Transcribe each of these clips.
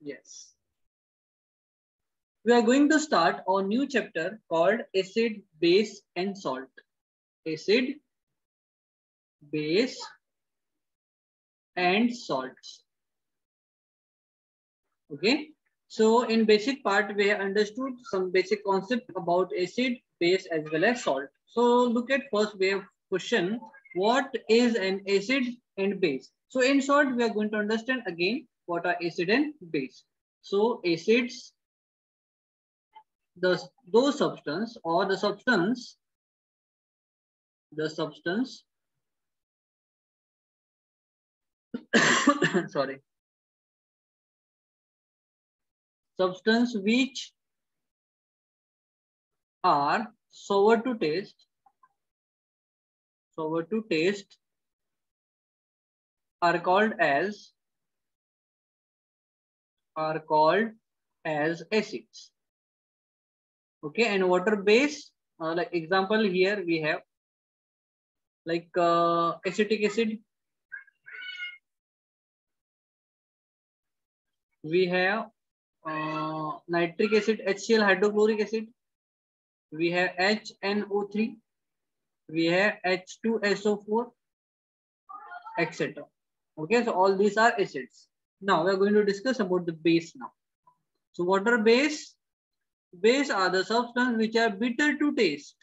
Yes. We are going to start a new chapter called acid, base and salt. Acid, base and salts. Okay. So in basic part, we have understood some basic concept about acid, base as well as salt. So look at first we have question, what is an acid and base? So in short, we are going to understand again what are acid and base. So acids, those substance or the substance sorry, substance which are sour to taste are called as acids. Okay, and water base, like example here we have like acetic acid, we have nitric acid, HCl, hydrochloric acid, we have HNO3, we have H2SO4, etc. Okay, so all these are acids. Now we are going to discuss about the base now. So water base are the substances which are bitter to taste.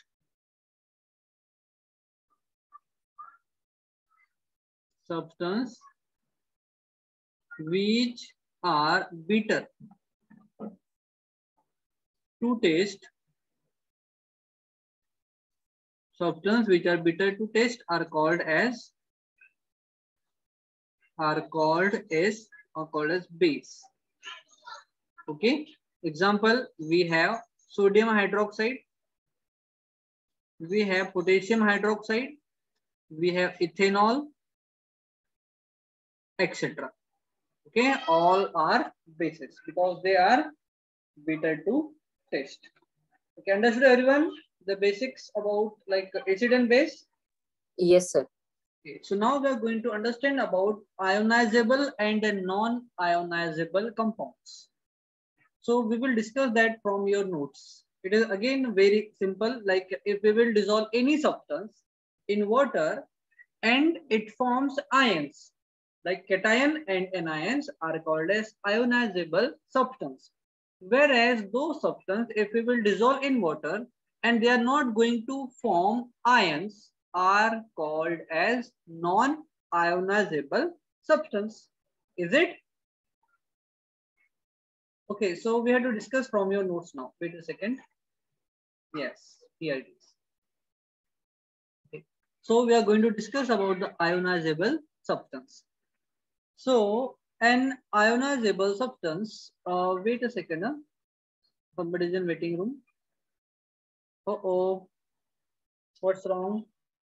Substance which are bitter to taste. Substances which are bitter to taste are called as base. Okay. Example, we have sodium hydroxide, we have potassium hydroxide, we have ethanol, etc. Okay, all are bases because they are bitter to taste. Okay, understood everyone? The basics about like acid and base? Yes, sir. Okay, so now we are going to understand about ionizable and non-ionizable compounds. So we will discuss that from your notes. It is again very simple. Like if we will dissolve any substance in water and it forms ions, like cation and anions are called as ionizable substance. Whereas those substances, if we will dissolve in water and they are not going to form ions, are called as non-ionizable substance. Is it? Okay, so we have to discuss from your notes now. Wait a second. Yes, here it is. Okay. So we are going to discuss about the ionizable substance. So an ionizable substance, wait a second. Somebody is in waiting room. Uh-oh, what's wrong?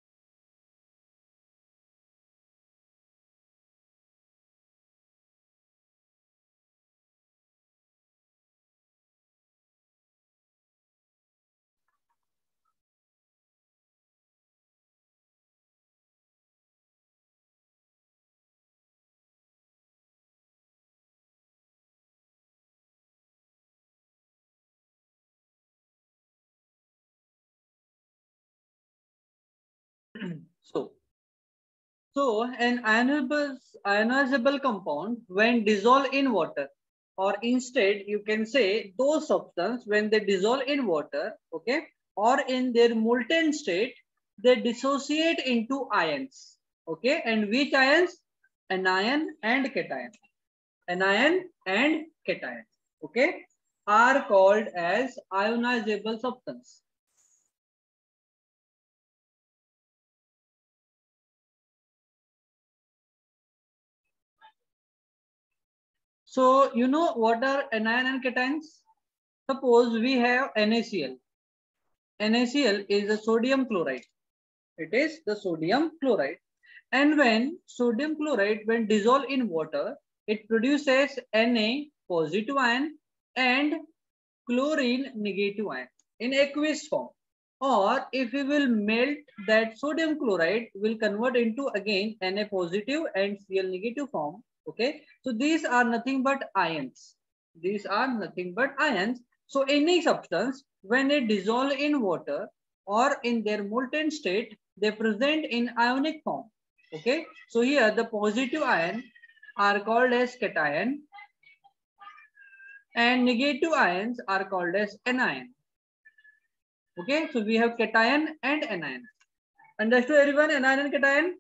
So an ionizable compound when dissolved in water, or instead you can say those substances when they dissolve in water, okay, or in their molten state, they dissociate into ions, okay, and which ions? Anion and cation. Anion and cation, okay, are called as ionizable substance. So you know what are anion and cations? Suppose we have NaCl. NaCl is the sodium chloride. It is the sodium chloride. And when sodium chloride, when dissolved in water, it produces Na positive ion and chlorine negative ion in aqueous form. Or if we will melt that sodium chloride, will convert into again Na positive and Cl negative form. Okay, so these are nothing but ions. These are nothing but ions. So any substance, when it dissolve in water or in their molten state, they present in ionic form. Okay. So here the positive ion are called as cation and negative ions are called as anion. Okay. So we have cation and anion. Understood everyone? Anion and cation?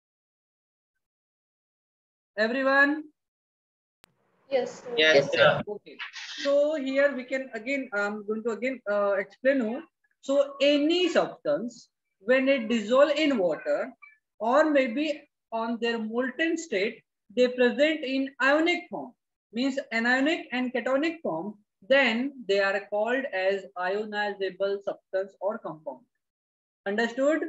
Everyone? Yes, sir. Yes, sir. Okay. So here we can again, I'm going to again explain you. So any substance when it dissolve in water or maybe on their molten state, they present in ionic form, means anionic and cationic form, then they are called as ionizable substance or compound. Understood?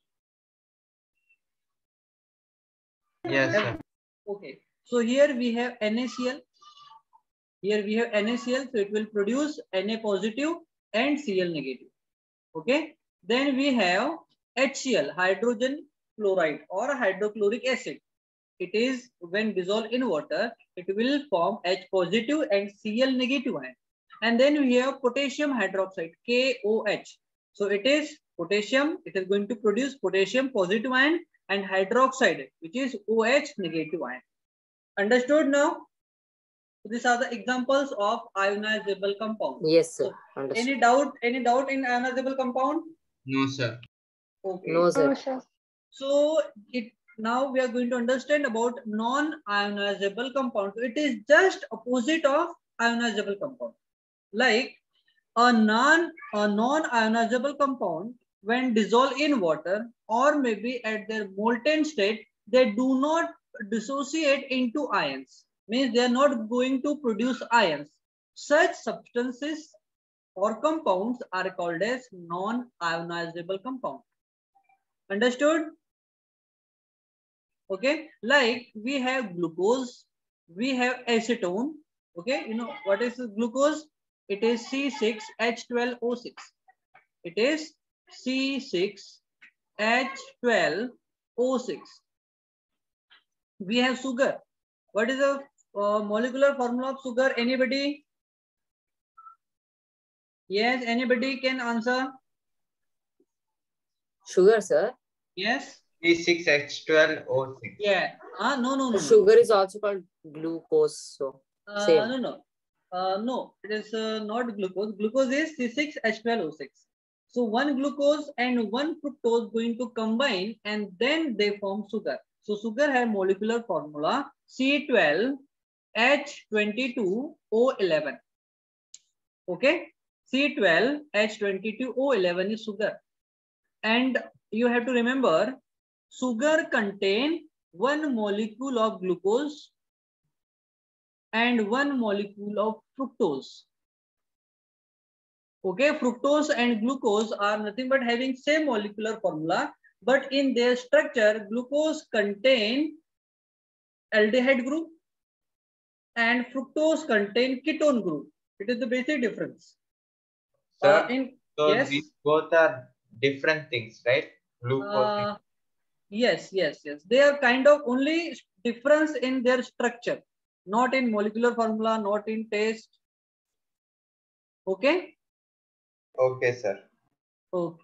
Yes, sir. Okay. So here we have NaCl. Here we have NaCl, so it will produce Na positive and Cl negative. Okay. Then we have HCl, hydrogen chloride or hydrochloric acid. It is when dissolved in water, it will form H positive and Cl negative ion. And then we have potassium hydroxide, KOH. So it is potassium, it is going to produce potassium positive ion and hydroxide, which is OH negative ion. Understood now? So these are the examples of ionizable compound. Yes, sir. So, Understood. any doubt? Any doubt in ionizable compound? No, sir. Okay. No, sir. No, sir. So now we are going to understand about non-ionizable compound. So it is just opposite of ionizable compound. Like a non-ionizable compound, when dissolved in water or maybe at their molten state, they do not dissociate into ions. Means they are not going to produce ions. Such substances or compounds are called as non-ionizable compound. Understood? Okay, like we have glucose, we have acetone. Okay, you know what is glucose? It is C6H12O6. It is C6H12O6. We have sugar. What is the molecular formula of sugar? Anybody? Yes, anybody can answer. Sugar, sir. Yes. C6H12O6. Yeah. No. Sugar is also called glucose. So same. No, it is not glucose. Glucose is C6H12O6. So one glucose and one fructose going to combine and then they form sugar. So sugar has molecular formula C12H22O11. Okay, C12H22O11 is sugar. And you have to remember, sugar contain one molecule of glucose and one molecule of fructose. Okay, fructose and glucose are nothing but having same molecular formula, but in their structure, glucose contain aldehyde group and fructose contain ketone group. It is the basic difference. Sir, so yes, these both are different things, right? Glucose. Yes. They are kind of only difference in their structure, not in molecular formula, not in taste. Okay. Okay, sir. Okay.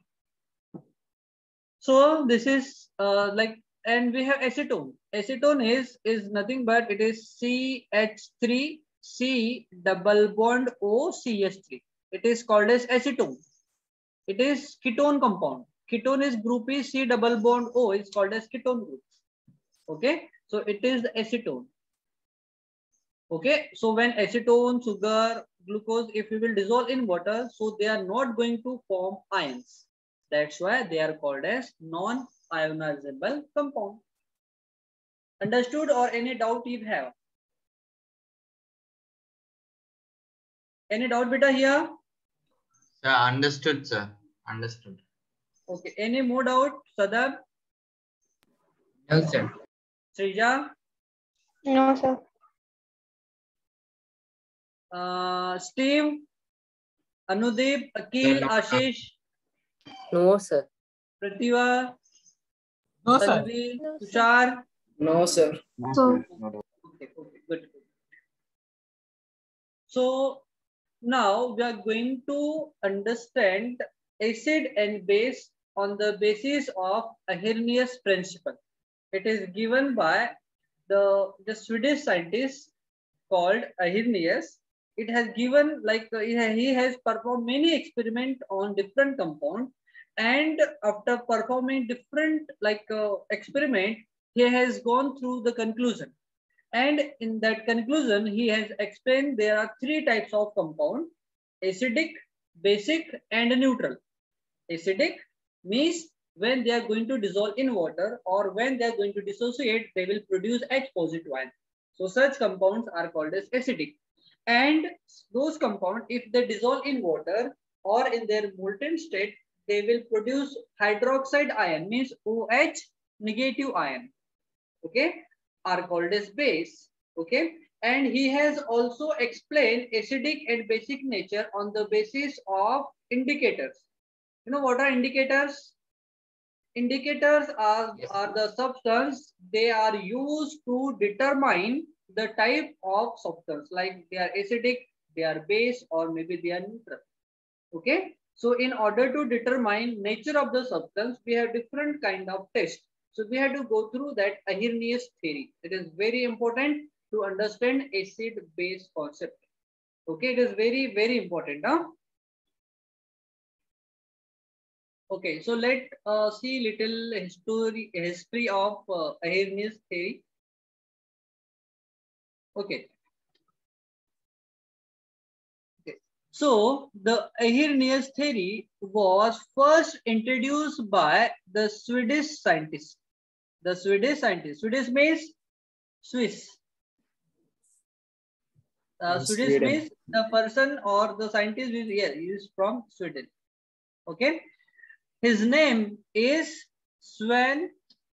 So this is like, and we have acetone. Acetone is nothing but it is CH3 C double bond O CH3. It is called as acetone. It is ketone compound. Ketone is group is C double bond O is called as ketone group. Okay, so it is the acetone. Okay, so when acetone, sugar, glucose, if we will dissolve in water, so they are not going to form ions. That's why they are called as non-ionizable compound. Understood or any doubt you have? Any doubt beta here? Sir, understood, sir. Understood. Okay, any more doubt, Sadab? No, sir. Srija? No, sir. Steve? Anudeep? Akil? No, Ashish? No, sir. Pratibha? No, sir. Tanvi? No, sir. Tushar? No, sir. So, Okay, good. So now we are going to understand acid and base on the basis of Arrhenius principle. It is given by the Swedish scientist called Arrhenius. It has given he has performed many experiments on different compounds, and after performing different experiment, he has gone through the conclusion. And in that conclusion, he has explained there are three types of compound: acidic, basic, and neutral. Acidic means when they are going to dissolve in water or when they are going to dissociate, they will produce H positive ion. So such compounds are called as acidic. And those compounds, if they dissolve in water or in their molten state, they will produce hydroxide ion, means OH negative ion. Okay, are called as base. Okay, and he has also explained acidic and basic nature on the basis of indicators. You know what are indicators? Indicators are the substance they are used to determine the type of substance, like they are acidic, they are base, or maybe they are neutral. Okay, so in order to determine nature of the substance, we have different kind of tests. So we have to go through that Arrhenius theory. It is very important to understand acid-base concept. Okay, it is very, very important. Huh? Okay, so let see little history of Arrhenius theory. Okay. So the Arrhenius theory was first introduced by the Swedish scientist. The Swedish scientist. Swedish means Swiss. Swedish means the person or the scientist is from Sweden. Okay. His name is Sven.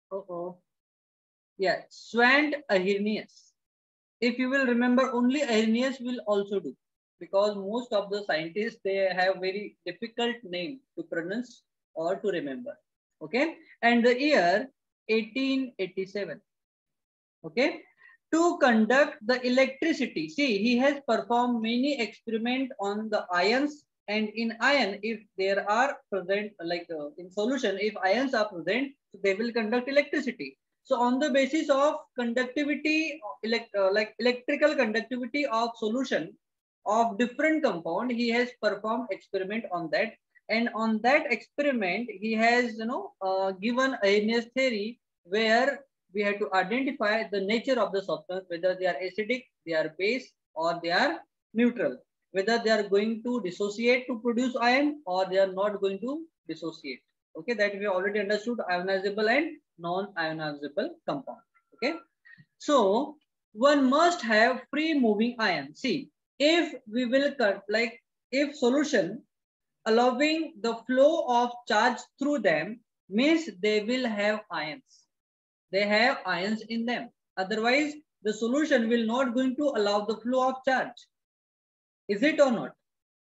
Sven Arrhenius. If you will remember, only Arrhenius will also do, because most of the scientists, they have very difficult name to pronounce or to remember. Okay, and the year 1887. Okay, to conduct the electricity. See, he has performed many experiments on the ions, and in ion, if there are present, in solution, if ions are present, so they will conduct electricity. So on the basis of conductivity, electrical conductivity of solution of different compound, he has performed experiment on that. And on that experiment, he has given Arrhenius theory, where we have to identify the nature of the substance, whether they are acidic, they are base, or they are neutral, whether they are going to dissociate to produce ion or they are not going to dissociate. Okay, that we already understood ionizable and non-ionizable compound. Okay, so one must have free moving ion. See, if we will cut, if solution allowing the flow of charge through them, means they will have ions. They have ions in them. Otherwise, the solution will not going to allow the flow of charge. Is it or not?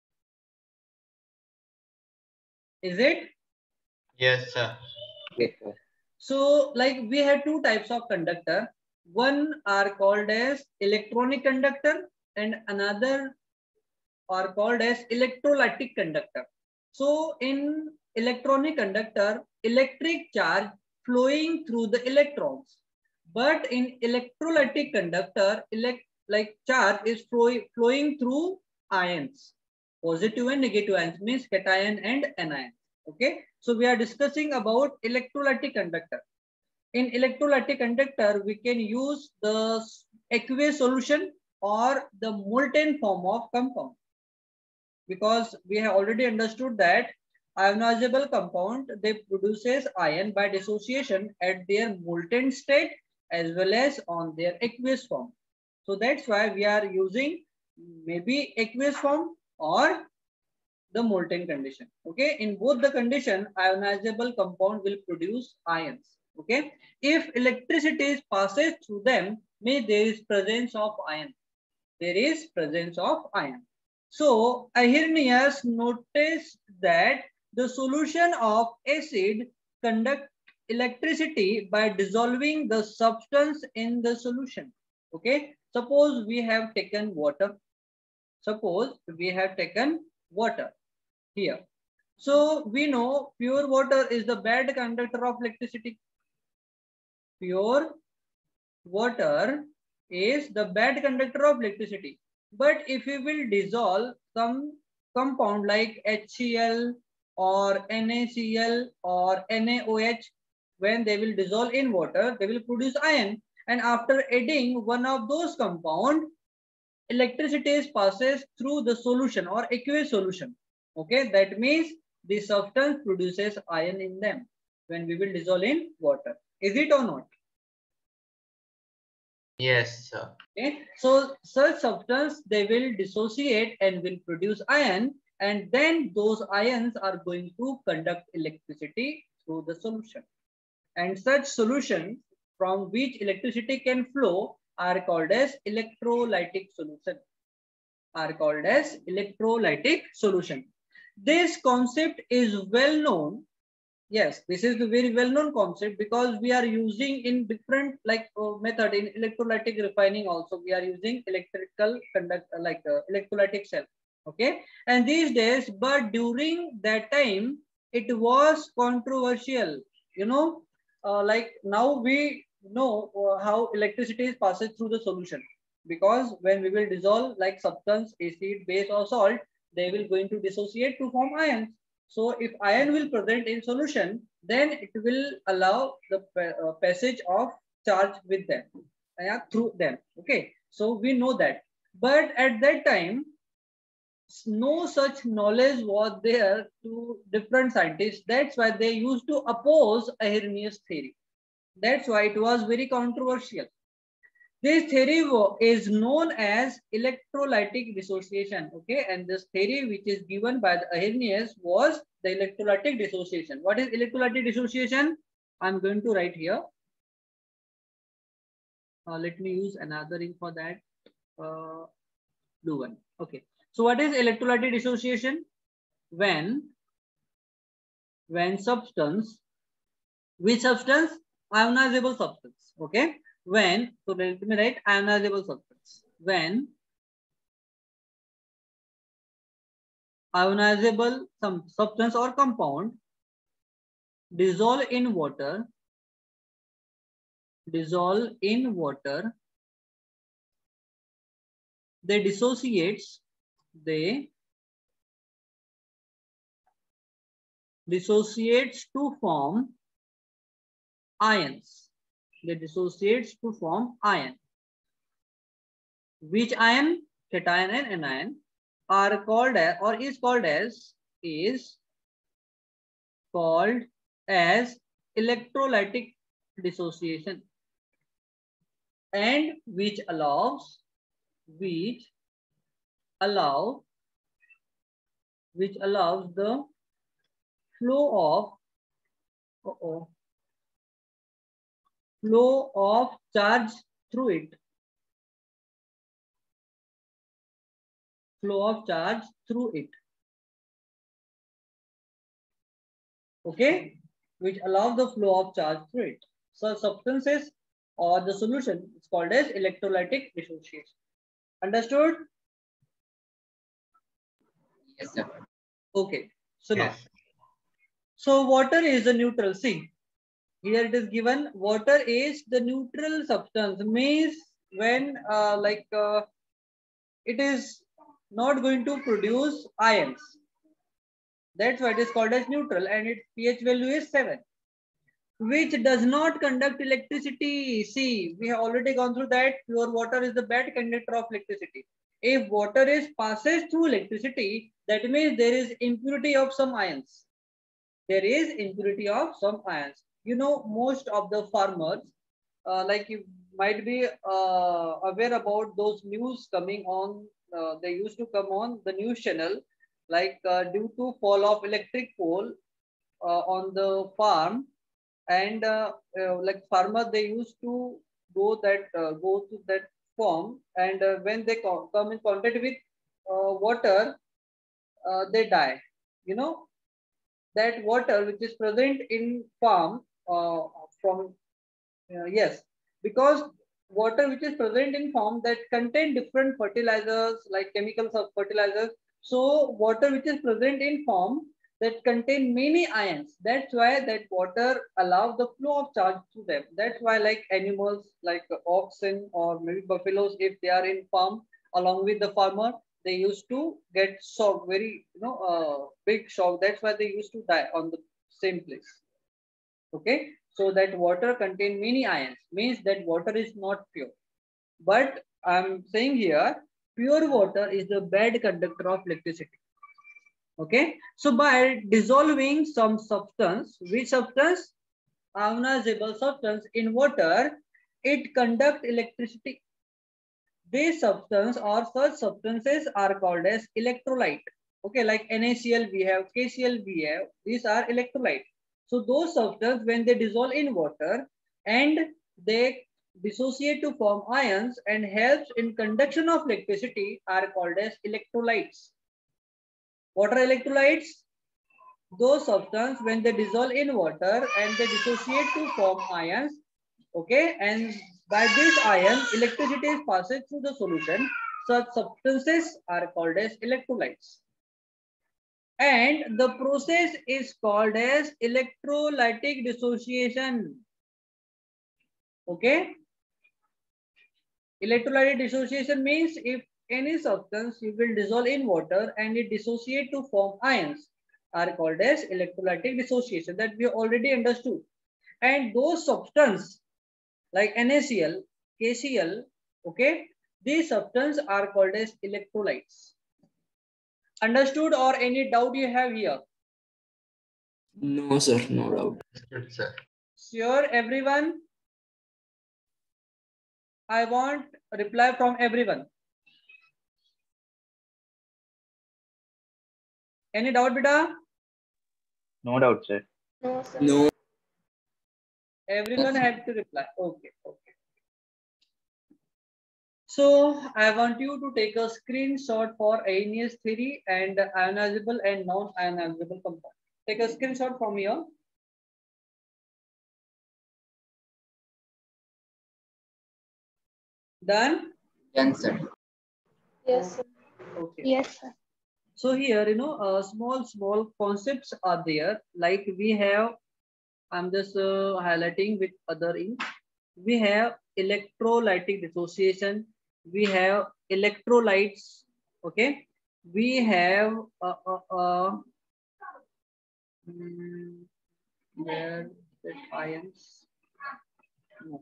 Is it? Yes, sir. Yes, sir. So, we have two types of conductor. One are called as electronic conductor and another are called as electrolytic conductor. So, in electronic conductor, electric charge flowing through the electrons. But in electrolytic conductor, charge is flowing through ions. Positive and negative ions, means cation and anion. Okay, so we are discussing about electrolytic conductor. In electrolytic conductor, we can use the aqueous solution or the molten form of compound, because we have already understood that ionizable compound, they produces ion by dissociation at their molten state as well as on their aqueous form. So that's why we are using maybe aqueous form or the molten condition. Okay, in both the condition, ionizable compound will produce ions. Okay, if electricity passes through them, there is presence of ion. There is presence of ion. So Arrhenius noticed that the solution of acid conduct electricity by dissolving the substance in the solution. Okay, suppose we have taken water Suppose we have taken water here. So we know pure water is the bad conductor of electricity. Pure water is the bad conductor of electricity. But if we will dissolve some compound like HCl or NaCl or NaOH, when they will dissolve in water, they will produce ion. And after adding one of those compound, electricity passes through the solution or aqueous solution. Okay, that means the substance produces ion in them when we will dissolve in water. Is it or not? Yes, sir. Okay, so such substance they will dissociate and will produce ion, and then those ions are going to conduct electricity through the solution. And such solutions from which electricity can flow are called as electrolytic solution. Are called as electrolytic solution. This concept is well known. Yes, this is the very well-known concept because we are using in different method in electrolytic refining. Also, we are using electrical conduct electrolytic cell. Okay, and these days, but during that time, it was controversial. You know, like now we know how electricity passes through the solution, because when we will dissolve like substance, acid, base, or salt, they will going to dissociate to form ions. So if ion will present in solution, then it will allow the passage of charge with them, through them. Okay, so we know that. But at that time, no such knowledge was there to different scientists. That's why they used to oppose Arrhenius theory. That's why it was very controversial. This theory is known as electrolytic dissociation. Okay, and this theory which is given by the Arrhenius was the electrolytic dissociation. What is electrolytic dissociation? I'm going to write here. Let me use another ink for that. Blue one. Okay. So what is electrolytic dissociation? When substance, which substance? Ionizable substance. Okay. When, so let me write ionizable substance. When ionizable some substance or compound dissolve in water, they dissociates to form ions. They dissociates to form ion. Which ion? Cation and anion are called as, or is called as electrolytic dissociation, and which allows the flow of charge through it. Okay, which allows the flow of charge through it. So substances or the solution is called as electrolytic dissociation. Understood? Yes, sir. Okay. So Yes. now, so water is a neutral. See, here it is given. Water is the neutral substance. Means when it is not going to produce ions. That's why it is called as neutral, and its pH value is 7. Which does not conduct electricity. See, we have already gone through that. Pure water is the bad conductor of electricity. If water passes through electricity, that means there is impurity of some ions. You know, most of the farmers, like you might be aware about those news coming on. They used to come on the news channel, like due to fall of electric pole on the farm, and like farmer, they used to go to that farm, and when they come in contact with water, they die. You know, that water which is present in farm from yes, because water which is present in form that contain different fertilizers like chemicals of fertilizers. So water which is present in form that contain many ions. That's why that water allows the flow of charge to them. That's why like animals like oxen or maybe buffaloes, if they are in farm along with the farmer, they used to get shock, very big shock. That's why they used to die on the same place. Okay, so that water contain many ions, means that water is not pure. But I'm saying here, pure water is the bad conductor of electricity. Okay, so by dissolving some substance, which substance? Ionizable substance in water, it conduct electricity. These substance or such substances are called as electrolyte. Okay, like NaCl we have, KCl we have, these are electrolyte. So those substances, when they dissolve in water and they dissociate to form ions and helps in conduction of electricity, are called as electrolytes. What are electrolytes? Those substances when they dissolve in water and they dissociate to form ions. Okay, and by this ion, electricity is passed through the solution. Such substances are called as electrolytes. And the process is called as electrolytic dissociation. Okay. Electrolytic dissociation means if any substance you will dissolve in water and it dissociate to form ions are called as electrolytic dissociation, that we already understood. And those substances like NaCl, KCl, okay, these substances are called as electrolytes. Understood or any doubt you have here? No, sir, no doubt. Understood, sir. Sure, everyone? I want a reply from everyone. Any doubt, beta? No doubt, sir. No, sir. No. Everyone had to reply. Okay, okay. So I want you to take a screenshot for Arrhenius theory and ionizable and non-ionizable compound. Take a screenshot from here. Done? Done, sir. Yes, sir. Okay. Yes, sir. So here, small concepts are there. Like we have, I'm just highlighting with other ink. We have electrolytic dissociation. We have electrolytes. Okay. We have where the ions. No.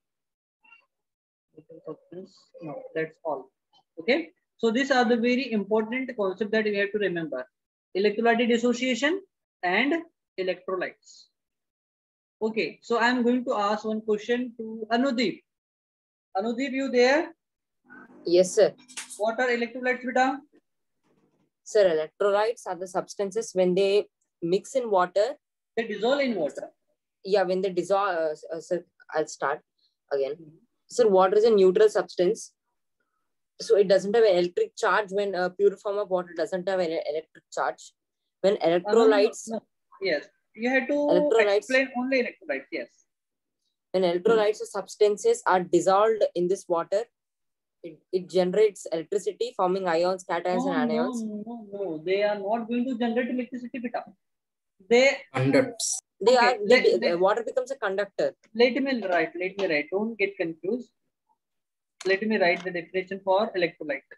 No, that's all. Okay. So these are the very important concept that we have to remember. Electrolytic dissociation and electrolytes. Okay. So I'm going to ask one question to Anudeep. Anudeep, you there? Yes, sir. What are electrolytes, beta? Sir, electrolytes are the substances when they mix in water. They dissolve in water. Yeah, when they dissolve. Sir, I'll start again. Sir, water is a neutral substance. So it doesn't have an electric charge. When a pure form of water doesn't have an electric charge. When electrolytes... No. Yes. You have to explain only electrolytes. Yes. When electrolytes or substances are dissolved in this water, it generates electricity, forming ions, cations, and anions. No. They are not going to generate electricity, beta. They Conducts. Water becomes a conductor. Let me write. Don't get confused. Let me write the definition for electrolyte.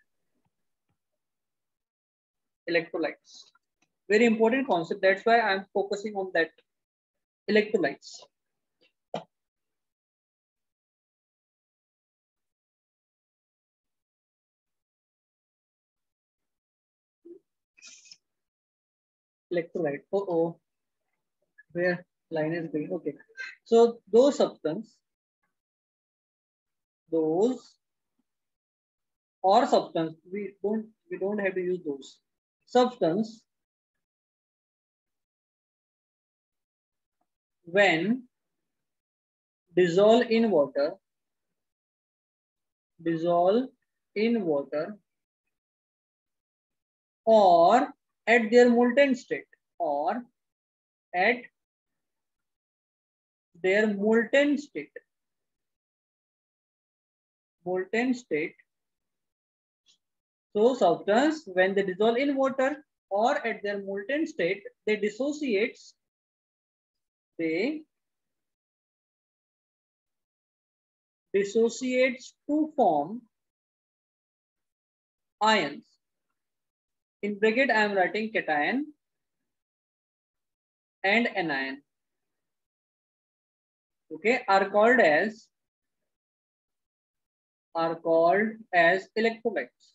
Electrolytes. Very important concept. That's why I'm focusing on that. Electrolytes. Electrolyte. Where line is going? Okay. So those substance, we don't have to use those substance when dissolve in water or at their molten state molten state. So substance, when they dissolve in water or at their molten state, they dissociates to form ions. In bracket, I am writing cation and anion. Okay, are called as electrolytes.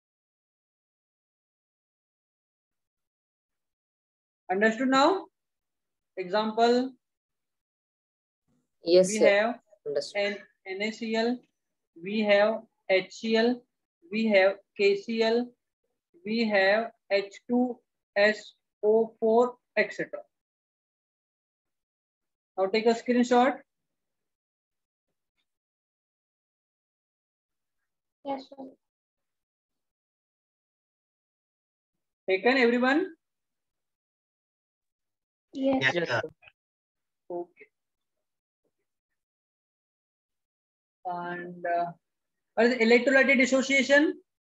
Understood now? Example. Yes, We sir. have Understood. NaCl, we have HCl, we have KCl, we have H2SO4, etc. Now take a screenshot. Yes, sir. Taken, everyone? Yes. Yes, Yes, sir. sir. Okay. And what is electrolytic dissociation?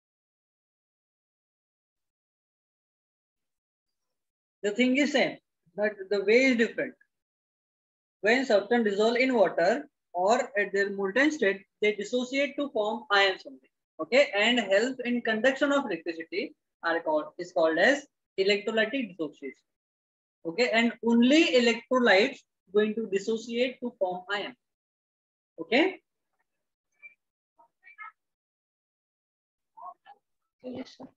The thing is same, but the way is different. When substance dissolve in water or at their molten state, they dissociate to form ions only. Okay, and help in conduction of electricity is called as electrolytic dissociation. Okay, and only electrolytes going to dissociate to form ion. Okay. Yes, sir.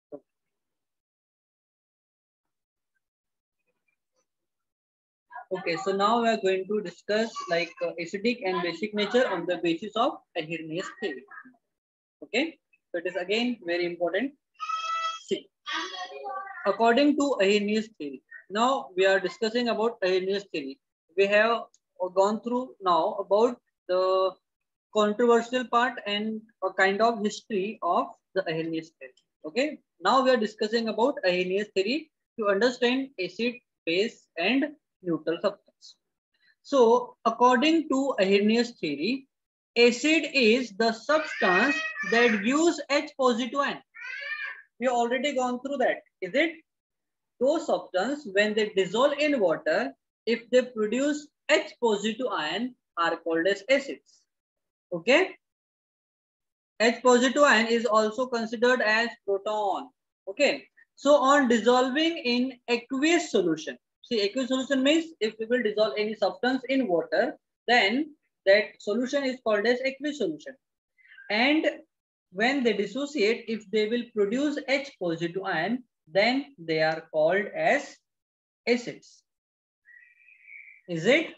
Okay, so now we are going to discuss like acidic and basic nature on the basis of Arrhenius theory. Okay, so it is again very important. See, according to Arrhenius theory, now we are discussing about Arrhenius theory. We have gone through now about the controversial part and a kind of history of the Arrhenius theory. Okay, now we are discussing about Arrhenius theory to understand acid, base, and neutral substance. So, according to Arrhenius theory, acid is the substance that gives H positive ion. We have already gone through that, is it? Those substances, when they dissolve in water, if they produce H positive ion, are called as acids. Okay. H positive ion is also considered as proton. Okay. So on dissolving in aqueous solution, see, aqueous solution means if we will dissolve any substance in water, then that solution is called as aqueous solution. And when they dissociate, if they will produce H positive ion, then they are called as acids. Is it?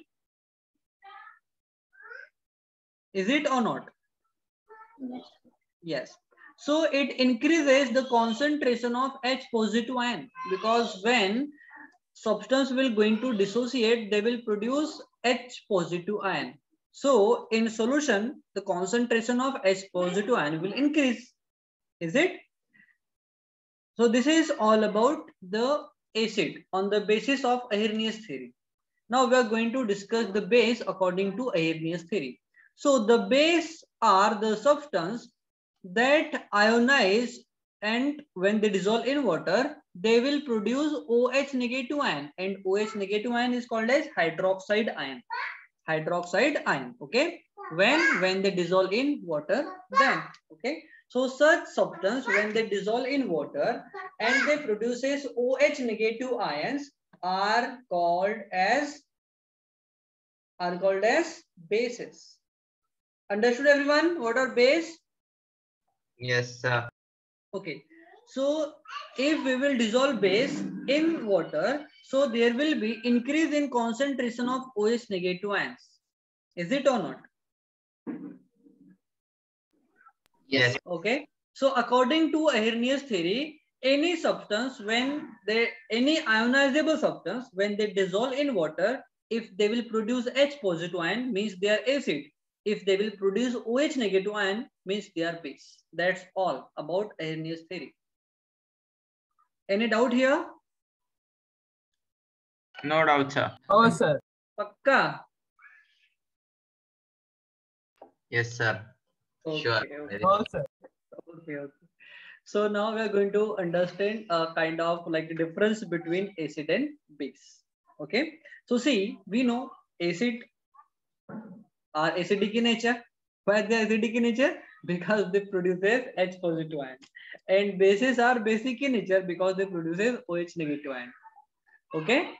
Is it or not? Yes. Yes. So it increases the concentration of H positive ion, because when substance will going to dissociate, they will produce H positive ion. So in solution, the concentration of H positive ion will increase. Is it? So this is all about the acid on the basis of Arrhenius theory. Now we are going to discuss the base according to Arrhenius theory. So the base are the substance that ionize, and when they dissolve in water, they will produce OH negative ion, and OH negative ion is called as hydroxide ion. Hydroxide ion. Okay. When they dissolve in water, then okay. So such substance, when they dissolve in water and they produces OH negative ions, are called as bases. Understood, everyone? What are base? Yes, sir. Okay. So if we will dissolve base in water, so there will be increase in concentration of OH negative ions. Is it or not? Yes. Okay. So according to Arrhenius theory, any substance any ionizable substance, when they dissolve in water, if they will produce H positive ion, means they are acid. If they will produce OH negative ion, means they are base. That's all about Arrhenius theory. Any doubt here? No doubt, sir. Oh, sir. Pakka? Yes, sir. Sure. Okay. Very No, sir. Okay. So now we are going to understand a kind of like the difference between acid and base. Okay. So see, we know acid are acidic in nature. Why they are acidic in nature? Because they produces H positive ion. And bases are basic in nature because they produces OH negative ion. Okay.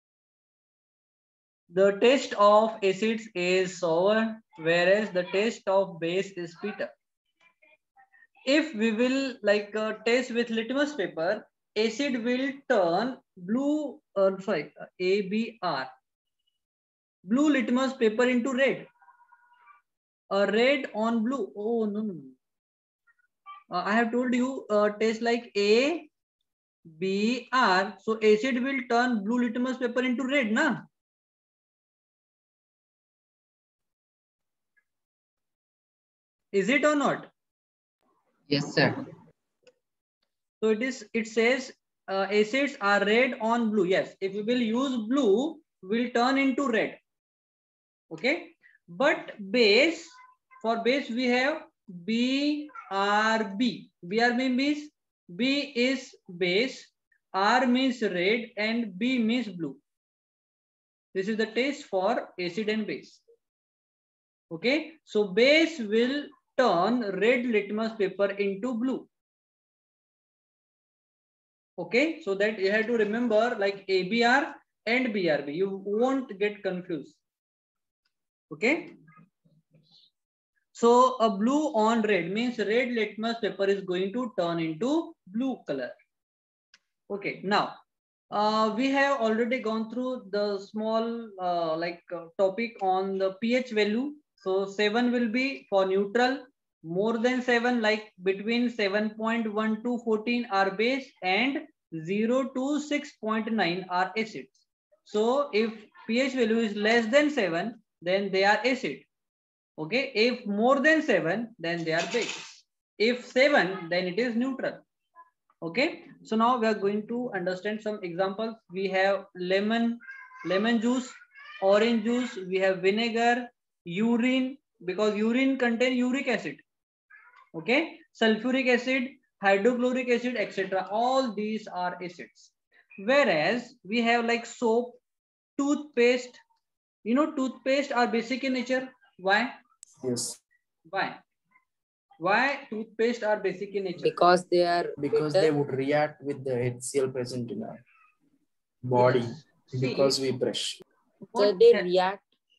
The taste of acids is sour, whereas the taste of base is bitter. If we will like taste with litmus paper, acid will turn blue, ABR, blue litmus paper into red. Red on blue. Oh, no. I have told you taste like A, B, R. So acid will turn blue litmus paper into red, na? Is it or not? Yes, sir. So it says acids are red on blue. Yes, if we will use blue, will turn into red. Okay. But base, for base we have BRB. BRB means B is base, R means red, and B means blue. This is the taste for acid and base. Okay. So base will turn red litmus paper into blue. Okay, so that you have to remember like ABR and BRB. You won't get confused. Okay. So a blue on red means red litmus paper is going to turn into blue color. Okay. Now we have already gone through the small topic on the pH value. So 7 will be for neutral. More than 7, like between 7.1 to 14 are base, and 0 to 6.9 are acids. So if pH value is less than 7, then they are acid. Okay. If more than 7, then they are base. If 7, then it is neutral. Okay. So now we are going to understand some examples. We have lemon juice, orange juice, we have vinegar, urine, because urine contains uric acid. Okay, sulfuric acid, hydrochloric acid, etc. All these are acids. Whereas we have like soap, toothpaste. You know, toothpaste are basic in nature. Why? Yes. Why? Why toothpaste are basic in nature? Because they are Because bitter. they would react with the HCl present in our body. Yes. Because we brush. So they react.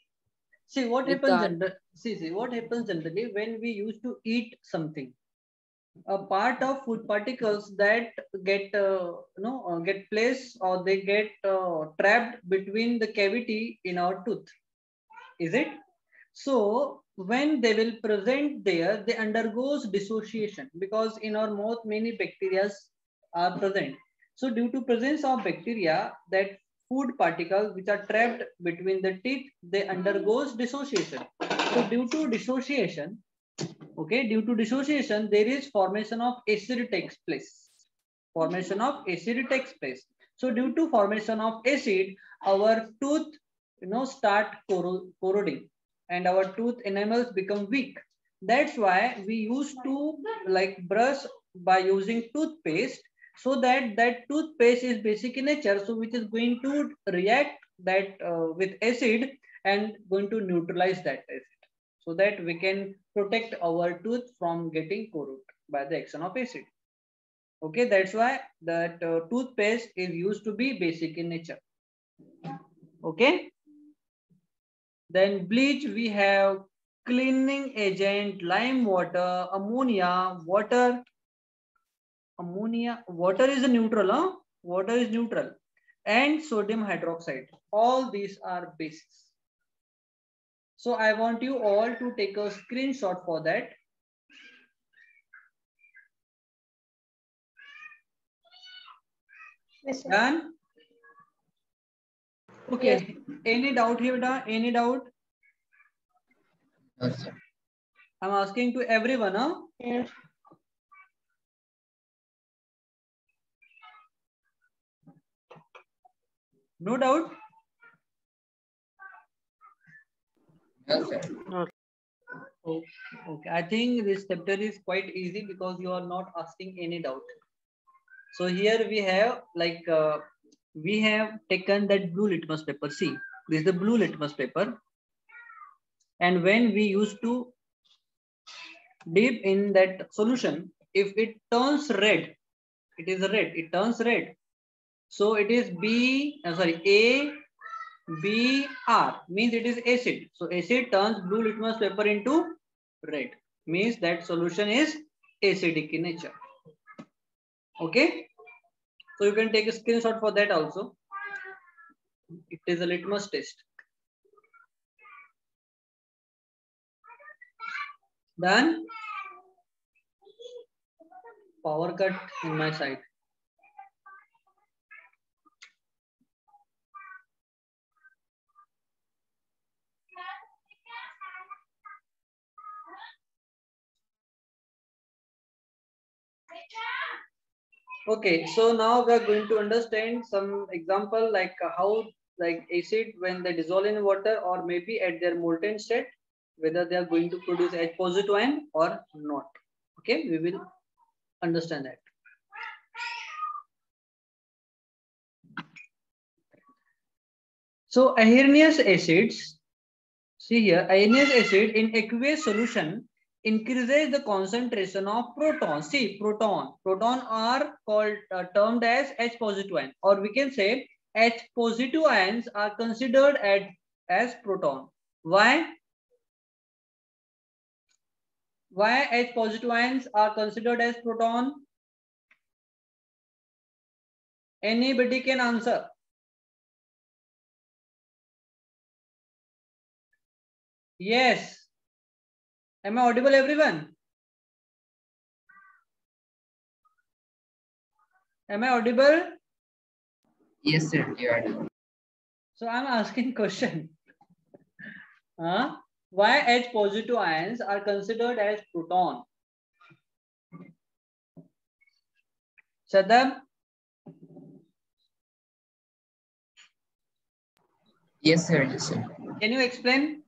See what with happens. the- See what happens generally when we used to eat something. A part of food particles that get get placed, or they get trapped between the cavity in our tooth. Is it? So when they will present there, they undergoes dissociation, because in our mouth many bacteria are present. So due to presence of bacteria, that food particles which are trapped between the teeth, they undergoes dissociation. So due to dissociation, okay, due to dissociation, there is formation of acid takes place. Formation of acid takes place. So due to formation of acid, our tooth, start corroding, and our tooth enamels become weak. That's why we used to like brush by using toothpaste, so that toothpaste is basic in nature, so which is going to react that with acid and going to neutralize that acid, so that we can protect our tooth from getting corroded by the action of acid. Okay, that's why that toothpaste is used to be basic in nature. Okay. Then bleach, we have cleaning agent, lime water, ammonia, water. Ammonia, water is a neutral, huh? Water is neutral. And sodium hydroxide. All these are bases. So I want you all to take a screenshot for that. Yes, sir. Done? Okay. Any doubt here, any doubt? No, sir. I'm asking to everyone, huh? Yes. No doubt? No, sir. Okay. I think this chapter is quite easy because you are not asking any doubt. So here we have we have taken that blue litmus paper. See, this is the blue litmus paper. And when we used to dip in that solution, if it turns red, it is red, it turns red. So it is ABR, means it is acid. So acid turns blue litmus paper into red, means that solution is acidic in nature. Okay. So you can take a screenshot for that also. It is a litmus test. Done. Power cut in my side. Okay, so now we are going to understand some example like how acid when they dissolve in water or maybe at their molten state, whether they are going to produce H positive ion or not. Okay, we will understand that. So areneous acids, see here, areneous acid in aqueous solution increases the concentration of protons. See, proton are called termed as H positive ion, or we can say H positive ions are considered as proton. Why? Why H positive ions are considered as proton? Anybody can answer. Yes. Am I audible, everyone? Am I audible? Yes, sir. You are. So I'm asking question. Why H positive ions are considered as proton? Sadam? Yes, sir. Yes, sir. Can you explain?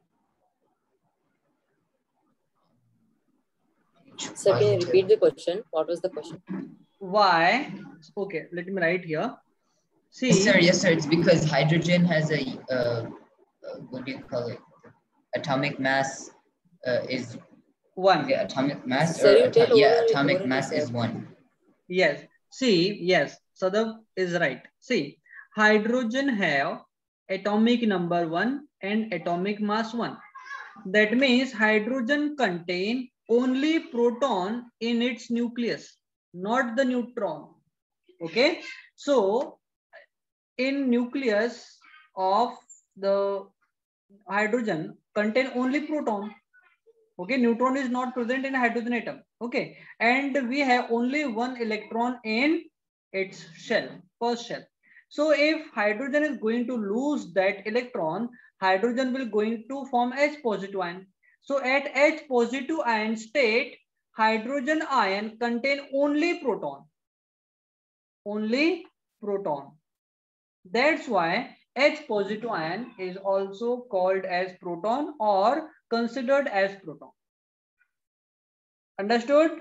Sir, can you repeat the question? What was the question? Why? Okay, let me write here. See. Yes, sir. Yes, sir. It's because hydrogen has a what do you call it? Atomic mass is 1. the atomic mass. Sir, Or atomic orally, mass sir. is 1. Yes. See, yes, Sadam is right. See, hydrogen have atomic number 1 and atomic mass 1. That means hydrogen contain only proton in its nucleus, not the neutron. Okay. So in nucleus of the hydrogen contain only proton. Okay, neutron is not present in hydrogen atom. Okay, and we have only one electron in its shell, first shell. So if hydrogen is going to lose that electron, hydrogen will going to form H positive ion. So at H positive ion state, hydrogen ion contain only proton. Only proton. That's why H positive ion is also called as proton or considered as proton. Understood?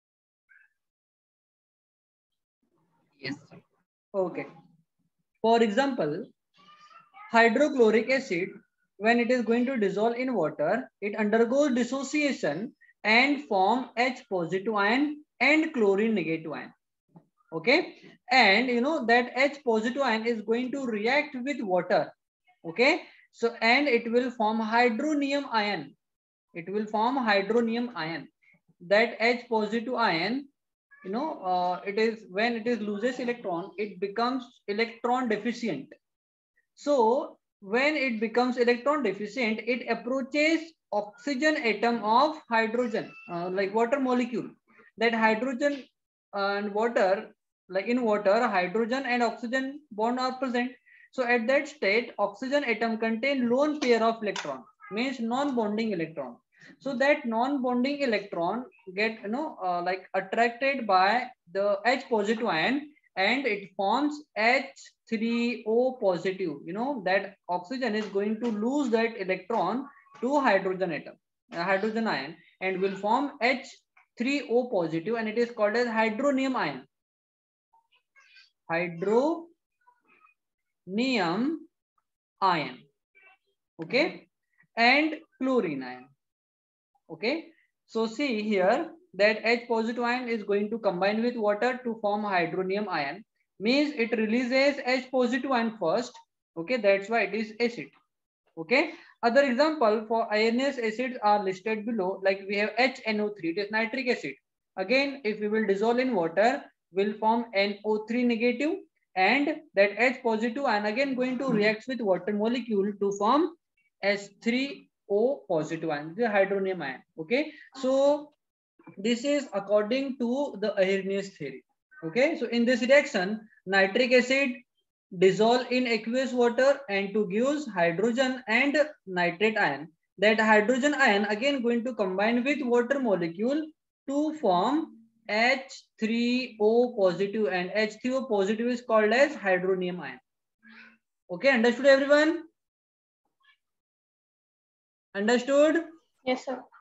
Yes, sir. Okay. For example, hydrochloric acid, when it is going to dissolve in water, it undergoes dissociation and form H positive ion and chlorine negative ion. Okay. And you know that H positive ion is going to react with water. Okay. So, and it will form hydronium ion. It will form hydronium ion. That H positive ion, you know, it is when it is loses electron, it becomes electron deficient. So when it becomes electron deficient, it approaches oxygen atom of hydrogen, like water molecule. That hydrogen and water, like in water, hydrogen and oxygen bond are present. So at that state, oxygen atom contain lone pair of electron, means non-bonding electron. So that non-bonding electron get like attracted by the H positive ion and it forms H3O positive. You know that oxygen is going to lose that electron to hydrogen atom. hydrogen ion, and will form H3O positive, and it is called as hydronium ion. Hydronium ion. Okay, and chlorine ion. Okay, so see here that H positive ion is going to combine with water to form hydronium ion, means it releases H positive ion first. Okay, that's why it is acid. Okay, other example for ionous acids are listed below, like we have HNO3, it is nitric acid. Again, if we will dissolve in water, will form NO3 negative, and that H positive ion again going to react with water molecule to form H3O positive ion, the hydronium ion. Okay, so this is according to the Arrhenius theory. Okay, so in this reaction, nitric acid dissolve in aqueous water and to gives hydrogen and nitrate ion. That hydrogen ion again going to combine with water molecule to form H3O positive, and H3O positive is called as hydronium ion. Okay, understood everyone? Understood? Yes, sir.